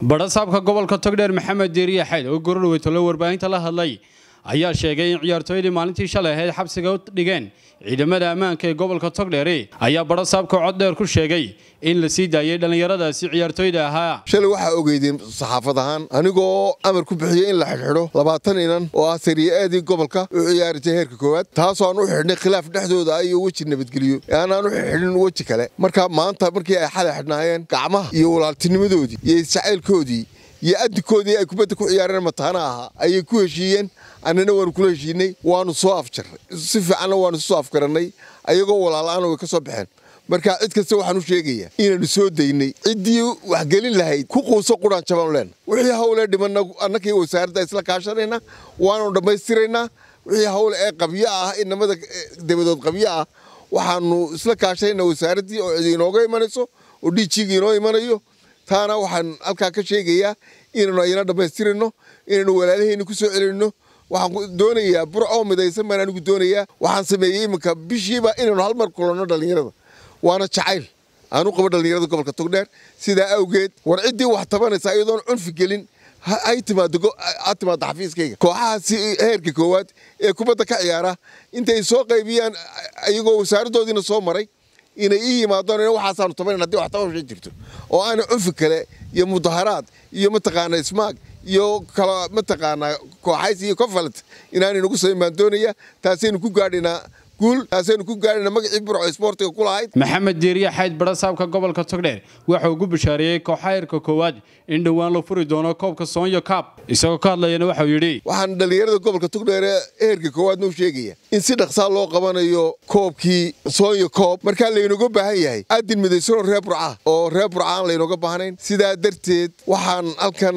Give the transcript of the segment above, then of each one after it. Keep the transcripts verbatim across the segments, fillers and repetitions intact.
Badhasaabka gobolka Togdheer Maxamed Diiriye Xidhay oo gurur weyn tolo warbaahinta la hadlay ayaa sheegay in ciyaartoydii maalintii shalay ahayd xabsiga u dhigeen ciidamada ammaanka ee gobolka Togdheer ayaa Badhasaabka cod dheer ku sheegay in la sii daayay dhalinyaradaasi ciyaartoyda ahaa. Shalay waxa ogeydeen saxaafadahan anigoo amar ku bixiyay in la xidhxidho labaatan inan oo ah sariyeedii gobolka u ciyaartay heerka koowaad taasoo aan u xidhnay khilaaf dhexdooda ay waji nabadgeliyo aan aan u xidhin waji kale marka maanta markii ay xalay xidhnaayeen gacmaha iyo walaaltinimadoodii iyo jacaylkoodii iyo adikoodii ay kubadda ku ciyaareen mataana aha ayay ku heshiiyeen annana waan kula heshiinay waanu soo afjarnay si fiican waanu soo afgaranay ayagoo walaalaan way ka soo baxeen marka cid kasta waxaan u sheegayaa inaanu soo daynay ciddii wax gelin lahayd ku quuso quraan jabaan leen wixii hawle dhiman annakii wasaaradda isla kaashanayna waanu dhamaystiraynaa wixii hawle ee qabyo ah inamada dabadood qabyo ah waxaanu isla kaashanayna wasaaraddii oo cid inooga imanayso oo dhiijiga inoo imanayo taana waxaan halkaa ka sheegayaa inaanu ayna dhamaystirino inaanu walaalaheenni ku soo celinno waxaan doonayaa burco midaysan baan anigu doonayaa waxaan sameeyay iminka bishiiba inaanu hal mar kulanno dhalinyarada waana jacayl aanu qabo dhalinyarada gobolka Togdheer sida awgeed war ciddii wax tabanaysa iyadoon cunfi gelin ay timaado atimaad xafiiskayga kooxahaasi heerka koowaad ee kubadda ka ciyaara intay soo qaybiyaan ayagoo wasaaraddoodiina soo maray inay ii yimaadaan in waxaasaanu tabayn haddii wax tabasho jirto oo aan cunfi kale iyo mudaharaad iyo mataqaana ismaag iyo kala mataqaana kooxays iyo konfalent inaan inagu soo imaan doonaya taasaynu ku gaadhinaa guul taasaynu ku gaadhinaa magacii burco isboortiga ku lahayd Maxamed Diiriye Xidhay Badhasaabka gobolka Togdheer waxa uu bishaariyay kooxaha heerka koowaad in dhawaan la furi doono koobka Soonyo Cup isagoo ka hadlayna waxa uu yiri waxaan dhalinyarada gobolka Togdheer heerka koowaad noo sheegaya in si dhaqso loo qabanayo koobkii Soonyo Cup marka la inagu baahan yahay aadin midaysan oo reer burca oo reer burca la inagu baahnayn sidaa darteed waxaan halkan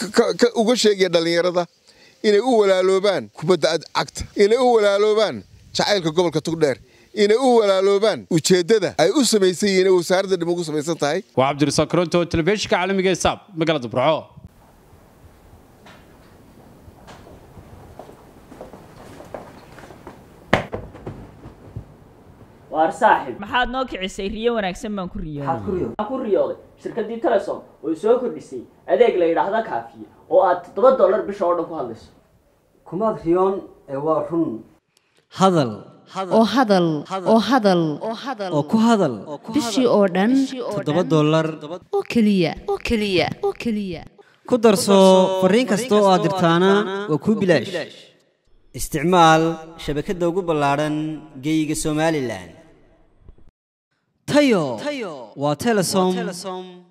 uga sheegay dhalinyarada inay u walaaloobaan kubadda cagta inay u walaaloobaan jacaylka gobolka Togdheer inay u walaaloobaan ujeedada ay u sameeyay inay wasaaradda dhimo ugu sameeysan tahay waa Cabdirasaaq Koronto telefishinka caalamiga ee Saab magaalada Burco waar saaxib maxaad noo kicisay riyo wanaagsan baan ku riyooday maxaad ku riyooday ku riyooday shirkadii Telesom oo soo kordhisay adeeg la yiraahdo kaafiye oo aad toddoba dollar bisha oo dhan ku hadlayso kumaad riyoon ee waa run hadal oo hadal oo hadal oo ku hadal bishii oo dhan toddoba dollar oo kaliya oo kaliya oo kaliya ku darso fariin kasta oo aad dirtaana waa ku bilaash isticmaal shabakadda ugu ballaaran geyga Somaliland tayo waa Telesom